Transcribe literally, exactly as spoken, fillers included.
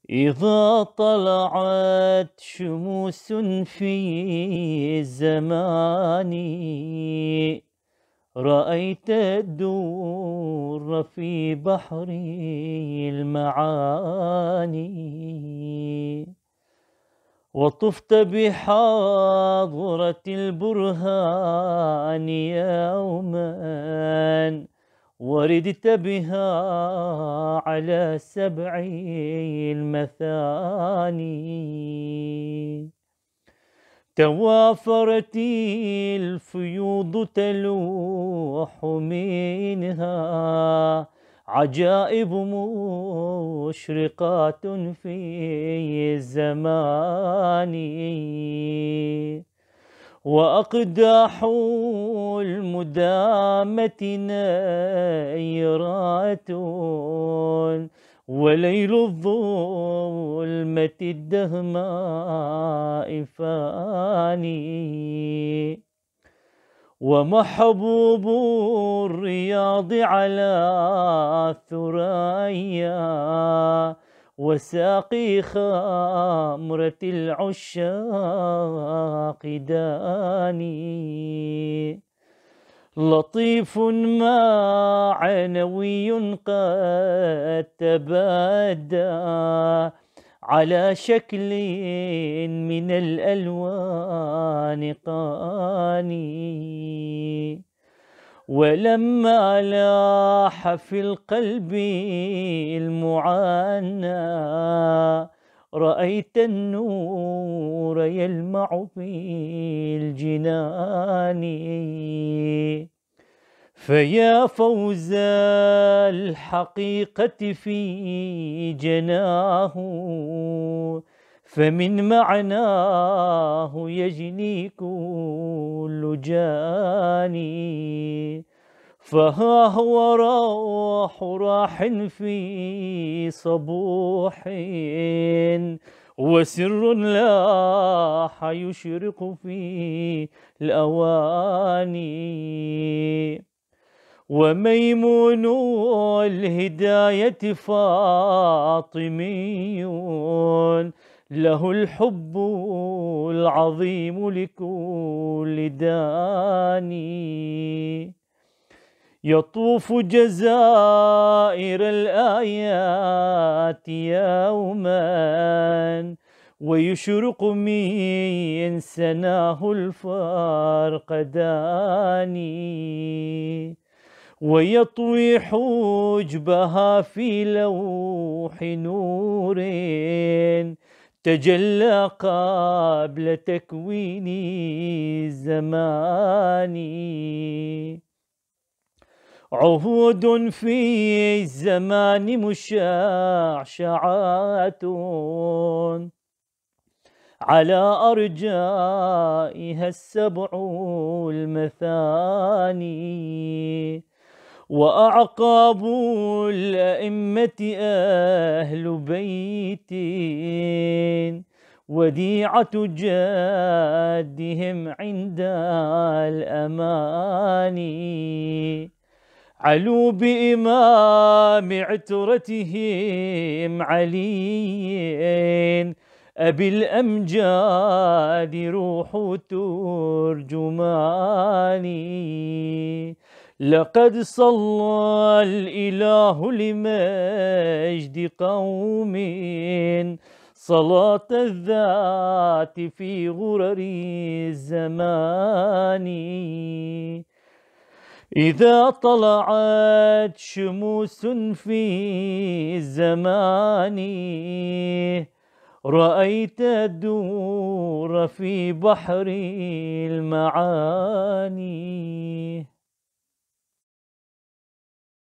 إذا طلعت شموس في الزمان رأيت الدور في بحر المعاني، وطفت بحاضرة البرهان يوما وردت بها على سبع المثاني، توافرت الفيوض تلوح منها عجائب مشرقات في الزمان، وأقداح المدامة نيرات وليل الظلمة الدهماء فاني، ومحبوب الرياض على الثريا وساقي خمرة العشاق داني، لطيف معنوي قد تبدى على شكل من الألوان قاني، ولما لاح في القلب المعنى رأيت النور يلمع في الجنان، فيا فوز الحقيقة في جناه فمن معناه يجني كل جاني، فها هو راح راح في صبوح وسر لاح يشرق في الأواني، وميمون الهداية فاطمي له الحب العظيم لكل داني، يطوف جزائر الآيات يوما ويشرق من سناه الفرقداني، ويطوي حجبها في لوح نور تجلى قبل تكوين الزمان، عهود في الزمان مشعشعات على أرجائها السبع المثاني، وأعقاب الأئمة أهل بيت وديعة جادهم عند الأماني، علوا بإمام عترتهم علي أبي الأمجاد روح ترجماني، لقد صلى الإله لمجد قوم صلاة الذات في غرر الزمان، إذا طلعت شموس في الزمان رأيت الدور في بحر المعاني.